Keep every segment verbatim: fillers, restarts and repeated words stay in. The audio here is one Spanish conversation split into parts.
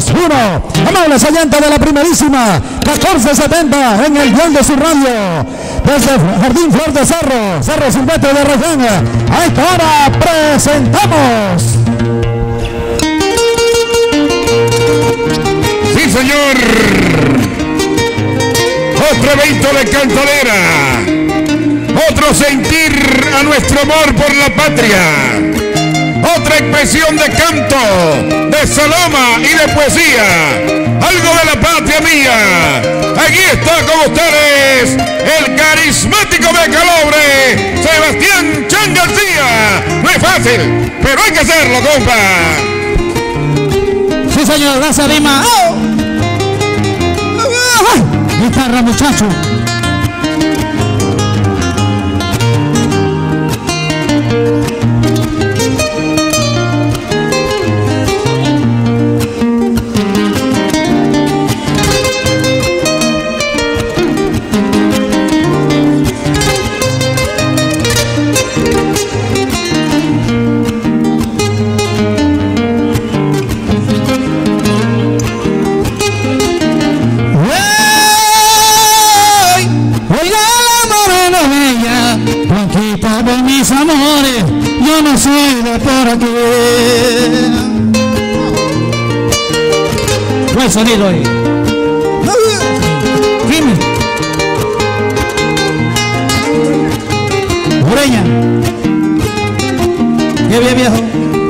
dos uno. Amables oyentes de la primerísima, catorce setenta en el gol de su radio. Desde Jardín Flor de Cerro, Cerro Silvestre de Rayán. A esta hora presentamos. Sí, señor. Otro evento de cantalera. Otro sentir a nuestro amor por la patria. Otra expresión de canto, de saloma y de poesía. Algo de la patria mía. Aquí está con ustedes el carismático de Calobre, Sebastián Chan García. No es fácil, pero hay que hacerlo, compa. Sí, señor, gracias, Lima. ¡Oh! Guitarra, muchacho. Amores, yo no soy de por aquí. Buen sonido ahí. Dime. Ureña. Qué bien, viejo.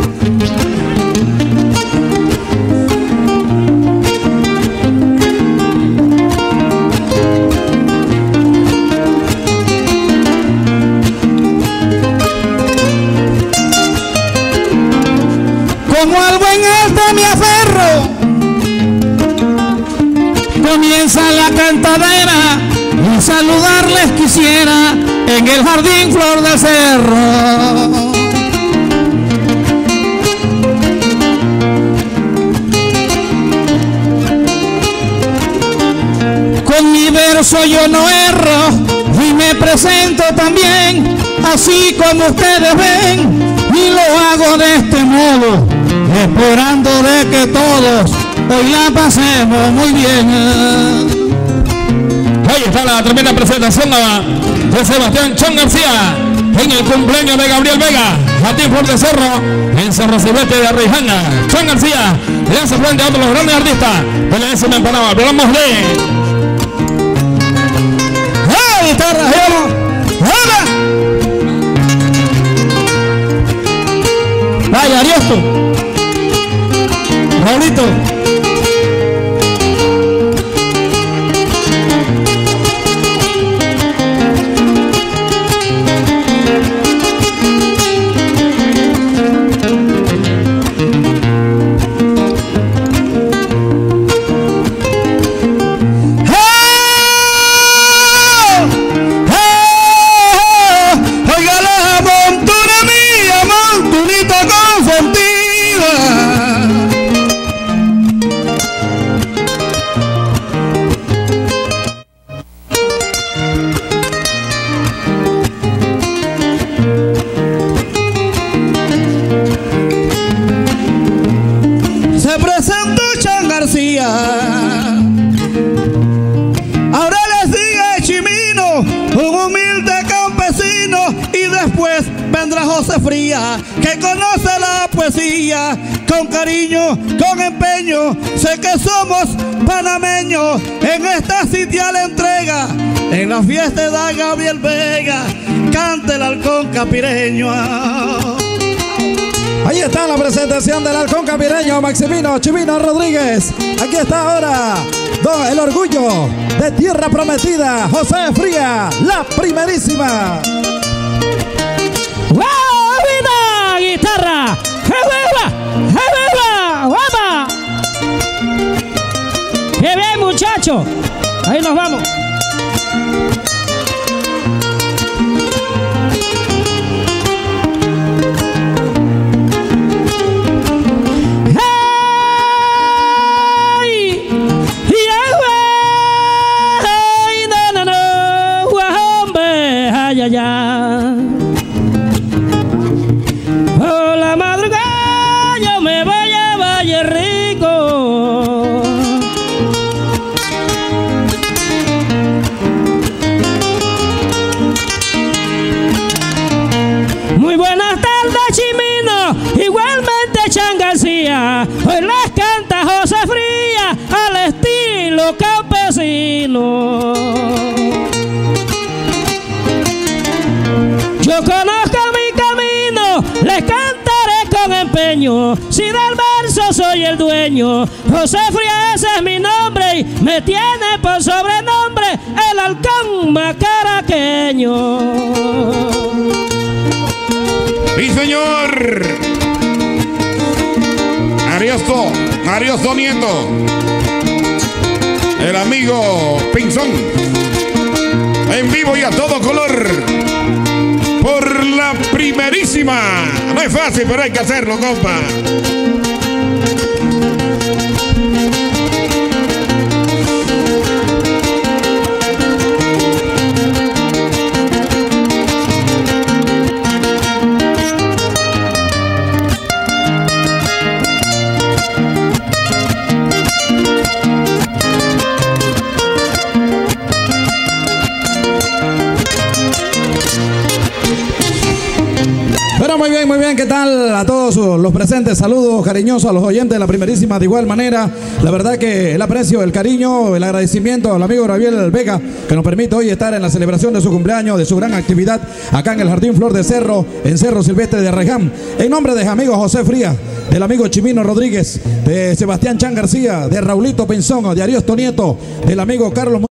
Como algo en este me aferro, comienza la cantadera y saludarles quisiera en el Jardín Flor del Cerro. Con mi verso yo no erro y me presento también, así como ustedes ven, y lo hago de este modo, esperando de que todos hoy la pasemos muy bien. Ahí está la tremenda presentación de Sebastián Chan García en el cumpleaños de Gabriel Vega, Jardín Flor de Cerro, en Cerro Silvestre de Arrijana. Chan García le hace frente a otros los grandes artistas de la décima empanada. Hablamos de... ¡Hey, guitarra! ¡Hola! ¡Vaya, Ariosto! Raulito. Ahora le sigue Chimino, un humilde campesino, y después vendrá José Fría, que conoce la poesía con cariño, con empeño. Sé que somos panameños en esta sitial entrega. En la fiesta de Gabriel Vega canta el halcón capireño. Ahí está la presentación del halcón capireño Maximino Chimino Rodríguez. Aquí está ahora don, el orgullo de Tierra Prometida, José Fría, la primerísima. ¡Wow! ¡Viva! ¡Guitarra! ¡Qué viva! ¡Qué viva! ¡Vamos! ¡Qué bien, muchachos! Ahí nos vamos. allá. Por la madrugada yo me voy a Valle Rico. los campesinos. Yo conozco mi camino, les cantaré con empeño. Si del verso soy el dueño, José Frías ese es mi nombre y me tiene por sobrenombre el halcón macaraqueño. Sí, señor. Ariosto, Ariosto Nieto, el amigo Pinzón, en vivo y a todo color, por la primerísima. No es fácil, pero hay que hacerlo, compa. Pero muy bien, muy bien, ¿qué tal a todos los presentes? Saludos cariñosos a los oyentes de la primerísima. De igual manera, la verdad que el aprecio, el cariño, el agradecimiento al amigo Gabriel Vega, que nos permite hoy estar en la celebración de su cumpleaños, de su gran actividad acá en el Jardín Flor de Cerro, en Cerro Silvestre de Arreján. En nombre de amigo José Frías, del amigo Chimino Rodríguez, de Sebastián Chan García, de Raulito Pinzón, de Ariosto Nieto, del amigo Carlos